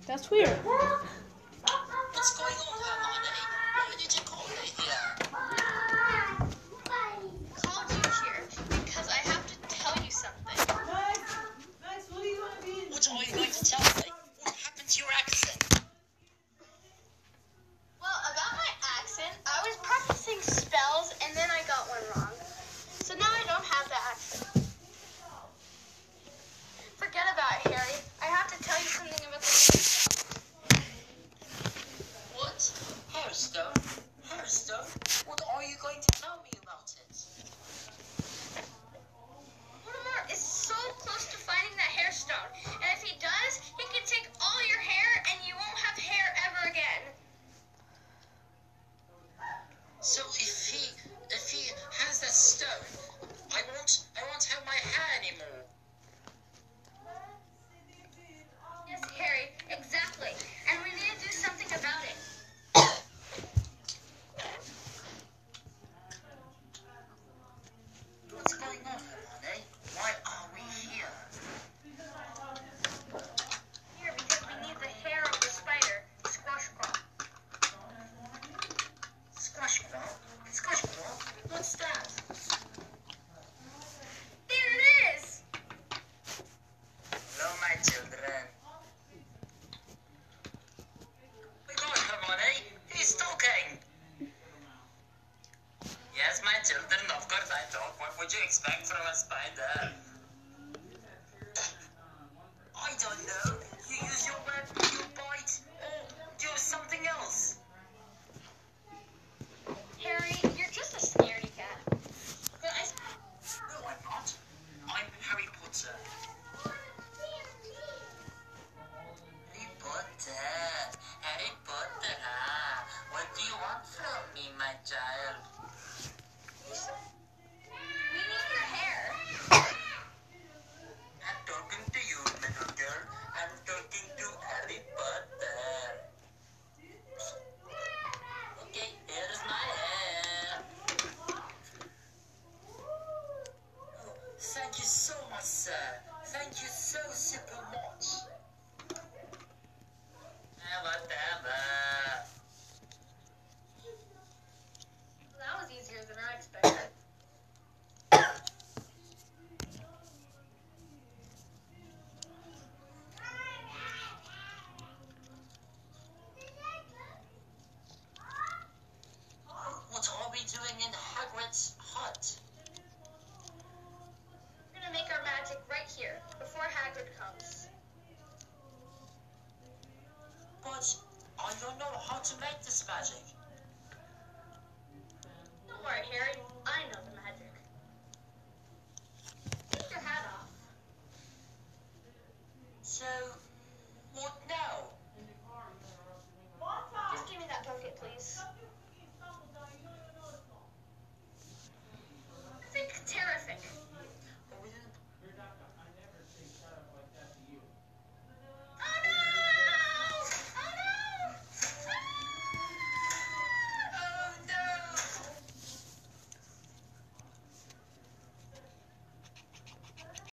That's weird. What's going on, Hermione? Why did you call me here? Called you here because I have to tell you something. Max, what are you going to be? What are you going to tell me? What happened to your accent? Well, about my accent, I was practicing spells and then I got one wrong. So now I don't have the accent. Forget about it, Harry. I have to tell you something about the What? Hairstone? Hairstone? What are you going to tell me about it? Mortimer is so close to finding that hairstone. And if he does, he can take all your hair and you won't have hair ever again. So if he has that stone, I won't have my hair anymore. Yes, Harry, exactly. And we need to do something about it. What's going on, Hermione? Why are we here? Here, because we need the hair of the spider, Squash Claw. Squash Claw? Squash Claw? What's that? There it is! Hello, my children. My God, Hermione, he's talking. Yes, my children, of course I talk. What would you expect from a spider? I don't know. You use your web, you bite, or do something else. Harry, you're just a scaredy cat. No, I'm not. I'm Harry Potter. Harry Potter. Harry Potter, huh? What do you want from me, my child? We need your hair. I'm talking to you, little girl. I'm talking to Harry Potter. Okay, here's my hair. Oh, thank you so much, sir. Thank you so super much. Whatever. That was easier than I expected. What are we doing in Hagrid's hut? We're gonna make our magic right here, before Hagrid comes. But I don't know how to make this magic. Don't worry, Harry. I know the